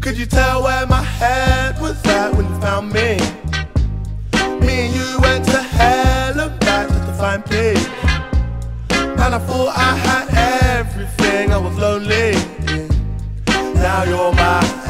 Could you tell where my head was at when you found me? Me and you went to hell and back just to find peace. Man, I thought I had everything, I was lonely. Now you're my